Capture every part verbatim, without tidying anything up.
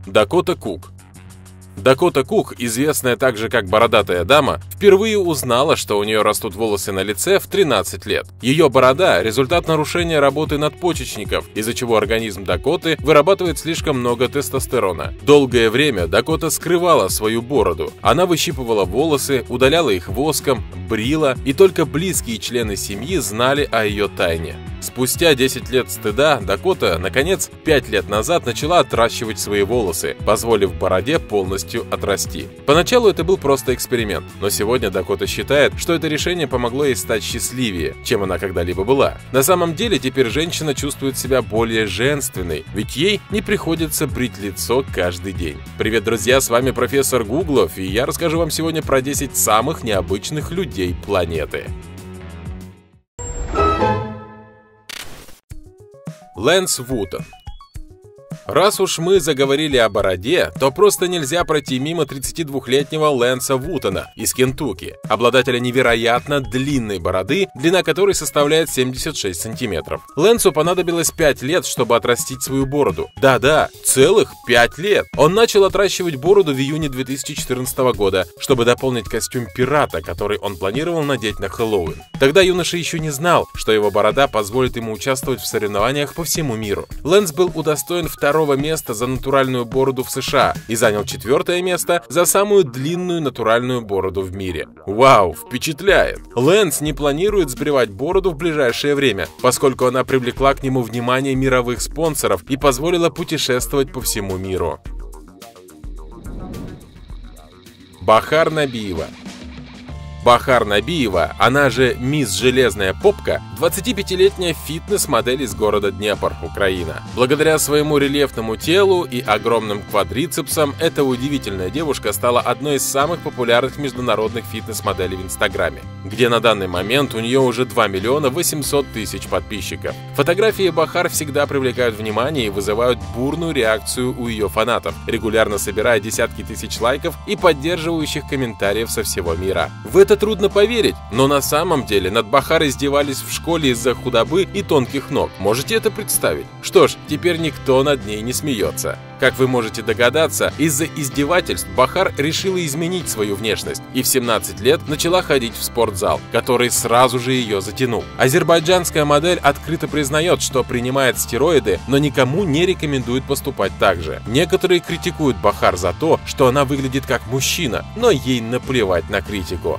Дакота Кук. Дакота Кук, известная также как «Бородатая дама», впервые узнала, что у нее растут волосы на лице в тринадцать лет. Ее борода – результат нарушения работы надпочечников, из-за чего организм Дакоты вырабатывает слишком много тестостерона. Долгое время Дакота скрывала свою бороду. Она выщипывала волосы, удаляла их воском, брила, и только близкие члены семьи знали о ее тайне. Спустя десять лет стыда Дакота, наконец, пять лет назад начала отращивать свои волосы, позволив бороде полностью отрасти. Поначалу это был просто эксперимент, но сегодня Дакота считает, что это решение помогло ей стать счастливее, чем она когда-либо была. На самом деле теперь женщина чувствует себя более женственной, ведь ей не приходится брить лицо каждый день. Привет, друзья, с вами профессор Гуглов, и я расскажу вам сегодня про десять самых необычных людей планеты. Лэнс Вутон. Раз уж мы заговорили о бороде, то просто нельзя пройти мимо тридцатидвухлетнего Лэнса Вутона из Кентукки, обладателя невероятно длинной бороды, длина которой составляет семьдесят шесть сантиметров. Лэнсу понадобилось пять лет, чтобы отрастить свою бороду. Да-да, целых пять лет! Он начал отращивать бороду в июне две тысячи четырнадцатого года, чтобы дополнить костюм пирата, который он планировал надеть на Хэллоуин. Тогда юноша еще не знал, что его борода позволит ему участвовать в соревнованиях по всему миру. Лэнс был удостоен второго места за натуральную бороду в США и занял четвертое место за самую длинную натуральную бороду в мире. Вау, впечатляет! Лэнс не планирует сбривать бороду в ближайшее время, поскольку она привлекла к нему внимание мировых спонсоров и позволила путешествовать по всему миру. Бахар Набиева. Бахар Набиева, она же мисс Железная Попка, двадцатипятилетняя фитнес-модель из города Днепр, Украина. Благодаря своему рельефному телу и огромным квадрицепсам, эта удивительная девушка стала одной из самых популярных международных фитнес-моделей в Инстаграме, где на данный момент у нее уже два миллиона восемьсот тысяч подписчиков. Фотографии Бахар всегда привлекают внимание и вызывают бурную реакцию у ее фанатов, регулярно собирая десятки тысяч лайков и поддерживающих комментариев со всего мира. В это трудно поверить, но на самом деле над Бахар издевались в школе из-за худобы и тонких ног. Можете это представить? Что ж, теперь никто над ней не смеется. Как вы можете догадаться, из-за издевательств Бахар решила изменить свою внешность и в семнадцать лет начала ходить в спортзал, который сразу же ее затянул. Азербайджанская модель открыто признает, что принимает стероиды, но никому не рекомендует поступать так же. Некоторые критикуют Бахар за то, что она выглядит как мужчина, но ей наплевать на критику.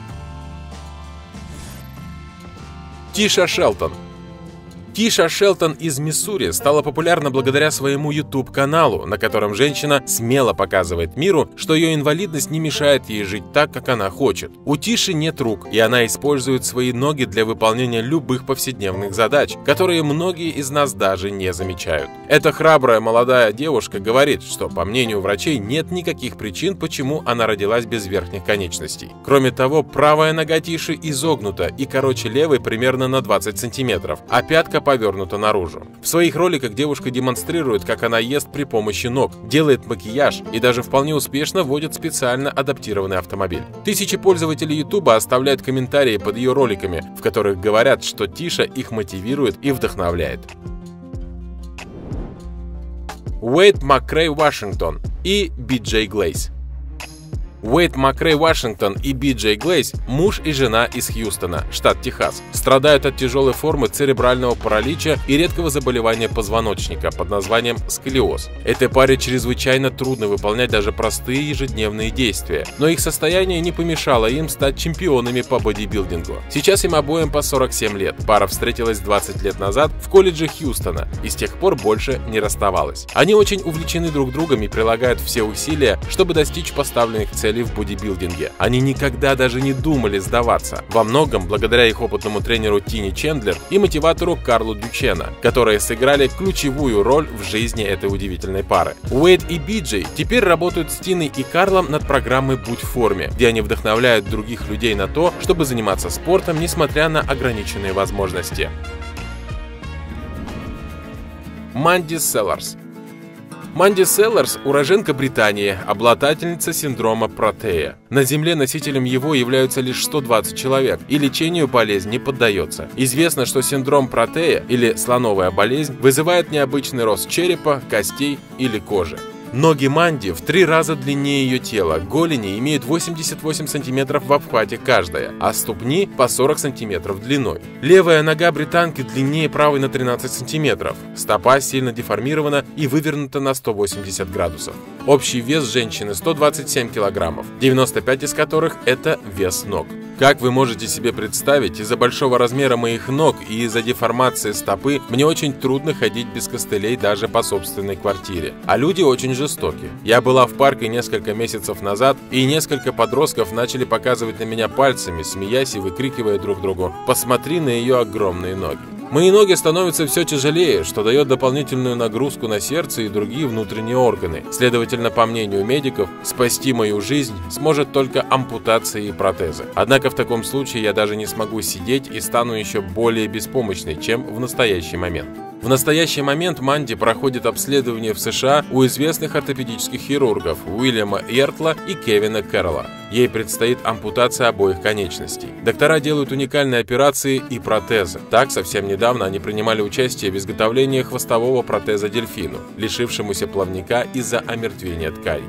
Тиша Шелтон. Тиша Шелтон из Миссури стала популярна благодаря своему YouTube-каналу, на котором женщина смело показывает миру, что ее инвалидность не мешает ей жить так, как она хочет. У Тиши нет рук, и она использует свои ноги для выполнения любых повседневных задач, которые многие из нас даже не замечают. Эта храбрая молодая девушка говорит, что, по мнению врачей, нет никаких причин, почему она родилась без верхних конечностей. Кроме того, правая нога Тиши изогнута и короче левой примерно на двадцать сантиметров, а пятка повернута наружу. В своих роликах девушка демонстрирует, как она ест при помощи ног, делает макияж и даже вполне успешно водит специально адаптированный автомобиль. Тысячи пользователей Ютуба оставляют комментарии под ее роликами, в которых говорят, что Тиша их мотивирует и вдохновляет. Уэйд Макрей Вашингтон и Би Джей Глейз. Уэйд Макрей Вашингтон и Би Джей Глейз – муж и жена из Хьюстона, штат Техас. Страдают от тяжелой формы церебрального паралича и редкого заболевания позвоночника под названием сколиоз. Этой паре чрезвычайно трудно выполнять даже простые ежедневные действия, но их состояние не помешало им стать чемпионами по бодибилдингу. Сейчас им обоим по сорок семь лет. Пара встретилась двадцать лет назад в колледже Хьюстона и с тех пор больше не расставалась. Они очень увлечены друг другом и прилагают все усилия, чтобы достичь поставленных целей в бодибилдинге. Они никогда даже не думали сдаваться. Во многом благодаря их опытному тренеру Тине Чендлер и мотиватору Карлу Дючена, которые сыграли ключевую роль в жизни этой удивительной пары. Уэйд и Би Джей теперь работают с Тиной и Карлом над программой «Будь в форме», где они вдохновляют других людей на то, чтобы заниматься спортом, несмотря на ограниченные возможности. Манди Селларс. Манди Селларс – уроженка Британии, обладательница синдрома Протея. На Земле носителем его являются лишь сто двадцать человек, и лечению болезнь не поддается. Известно, что синдром Протея, или слоновая болезнь, вызывает необычный рост черепа, костей или кожи. Ноги Манди в три раза длиннее ее тела, голени имеют восемьдесят восемь сантиметров в обхвате каждая, а ступни по сорок сантиметров длиной. Левая нога британки длиннее правой на тринадцать сантиметров, стопа сильно деформирована и вывернута на сто восемьдесят градусов. Общий вес женщины сто двадцать семь килограммов, девяносто пять из которых это вес ног. Как вы можете себе представить, из-за большого размера моих ног и из-за деформации стопы мне очень трудно ходить без костылей даже по собственной квартире. А люди очень жестоки. Я была в парке несколько месяцев назад, и несколько подростков начали показывать на меня пальцами, смеясь и выкрикивая друг другу: «Посмотри на ее огромные ноги». Мои ноги становятся все тяжелее, что дает дополнительную нагрузку на сердце и другие внутренние органы. Следовательно, по мнению медиков, спасти мою жизнь сможет только ампутация и протезы. Однако в таком случае я даже не смогу сидеть и стану еще более беспомощной, чем в настоящий момент. В настоящий момент Манди проходит обследование в США у известных ортопедических хирургов Уильяма Эртла и Кевина Кэрролла. Ей предстоит ампутация обоих конечностей. Доктора делают уникальные операции и протезы. Так, совсем недавно они принимали участие в изготовлении хвостового протеза дельфину, лишившемуся плавника из-за омертвения тканей.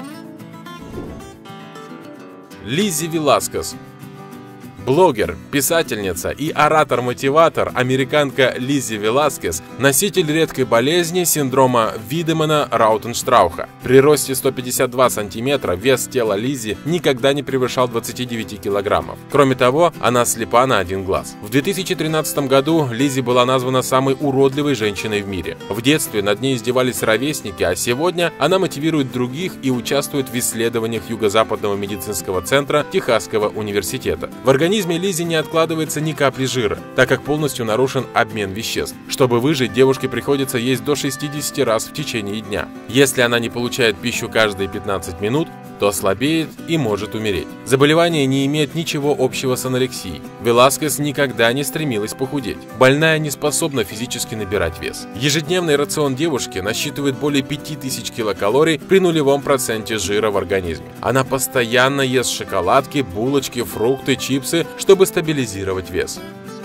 Лиззи Веласкес. Блогер, писательница и оратор-мотиватор американка Лиззи Веласкес – носитель редкой болезни синдрома Видемана-Раутенштрауха. При росте сто пятьдесят два сантиметра вес тела Лиззи никогда не превышал двадцати девяти килограммов. Кроме того, она слепа на один глаз. В две тысячи тринадцатом году Лиззи была названа самой уродливой женщиной в мире. В детстве над ней издевались ровесники, а сегодня она мотивирует других и участвует в исследованиях Юго-Западного медицинского центра Техасского университета. В организме В организме Лиззи не откладывается ни капли жира, так как полностью нарушен обмен веществ. Чтобы выжить, девушке приходится есть до шестидесяти раз в течение дня. Если она не получает пищу каждые пятнадцать минут, то слабеет и может умереть. Заболевание не имеет ничего общего с анорексией. Веласкес никогда не стремилась похудеть. Больная не способна физически набирать вес. Ежедневный рацион девушки насчитывает более пяти тысяч килокалорий при нулевом проценте жира в организме. Она постоянно ест шоколадки, булочки, фрукты, чипсы, чтобы стабилизировать вес.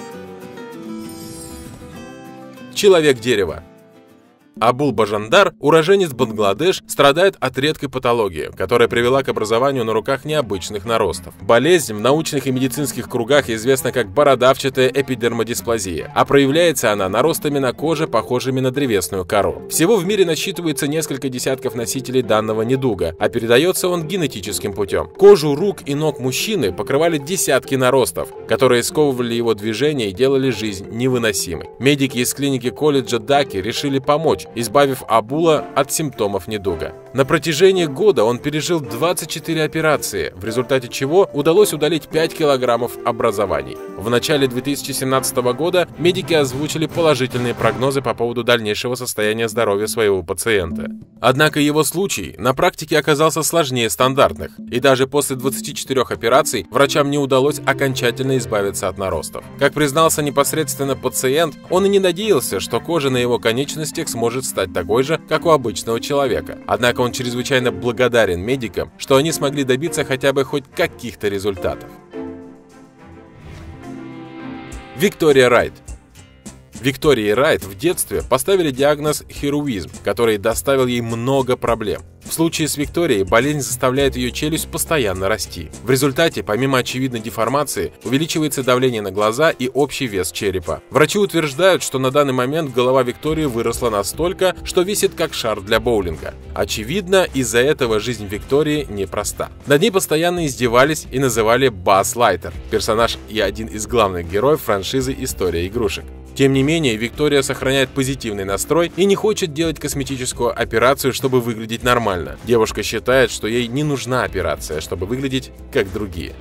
Человек-дерево. Абул Бажандар, уроженец Бангладеш, страдает от редкой патологии, которая привела к образованию на руках необычных наростов. Болезнь в научных и медицинских кругах известна как бородавчатая эпидермодисплазия, а проявляется она наростами на коже, похожими на древесную кору. Всего в мире насчитывается несколько десятков носителей данного недуга, а передается он генетическим путем. Кожу рук и ног мужчины покрывали десятки наростов, которые сковывали его движение и делали жизнь невыносимой. Медики из клиники колледжа Даки решили помочь, избавив Абула от симптомов недуга. На протяжении года он пережил двадцать четыре операции, в результате чего удалось удалить пять килограммов образований. В начале две тысячи семнадцатого года медики озвучили положительные прогнозы по поводу дальнейшего состояния здоровья своего пациента. Однако его случай на практике оказался сложнее стандартных, и даже после двадцати четырёх операций врачам не удалось окончательно избавиться от наростов. Как признался непосредственно пациент, он и не надеялся, что кожа на его конечностях сможет стать такой же, как у обычного человека. Однако он чрезвычайно благодарен медикам, что они смогли добиться хотя бы хоть каких-то результатов. Виктория Райт. Виктории Райт в детстве поставили диагноз херувизм, который доставил ей много проблем. В случае с Викторией болезнь заставляет ее челюсть постоянно расти. В результате, помимо очевидной деформации, увеличивается давление на глаза и общий вес черепа. Врачи утверждают, что на данный момент голова Виктории выросла настолько, что висит как шар для боулинга. Очевидно, из-за этого жизнь Виктории непроста. Над ней постоянно издевались и называли Базз Лайтер, персонаж и один из главных героев франшизы «История игрушек». Тем не менее, Виктория сохраняет позитивный настрой и не хочет делать косметическую операцию, чтобы выглядеть нормально. Девушка считает, что ей не нужна операция, чтобы выглядеть как другие.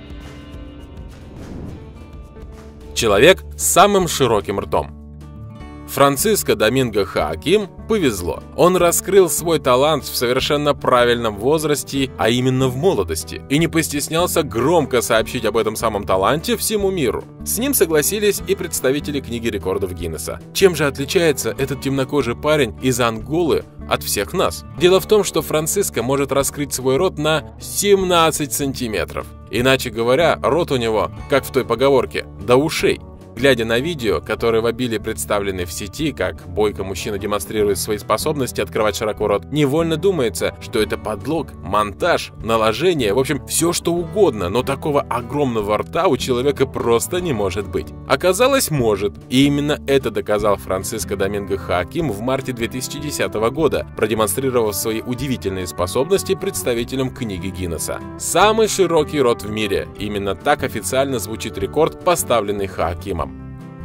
Человек с самым широким ртом. Франциско Доминго Хоаким повезло. Он раскрыл свой талант в совершенно правильном возрасте, а именно в молодости, и не постеснялся громко сообщить об этом самом таланте всему миру. С ним согласились и представители книги рекордов Гиннесса. Чем же отличается этот темнокожий парень из Анголы от всех нас? Дело в том, что Франциско может раскрыть свой рот на семнадцать сантиметров. Иначе говоря, рот у него, как в той поговорке, до ушей. Глядя на видео, которые в обилии представлены в сети, как бойко мужчина демонстрирует свои способности открывать широко рот, невольно думается, что это подлог, монтаж, наложение, в общем, все что угодно, но такого огромного рта у человека просто не может быть. Оказалось, может. И именно это доказал Франциско Доминго Хоаким в марте две тысячи десятого года, продемонстрировав свои удивительные способности представителям книги Гиннесса. Самый широкий рот в мире. Именно так официально звучит рекорд, поставленный Хоакимом.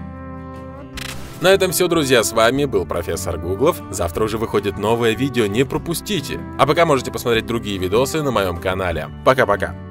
На этом все, друзья, с вами был профессор Гуглов. Завтра уже выходит новое видео, не пропустите. А пока можете посмотреть другие видосы на моем канале. Пока-пока.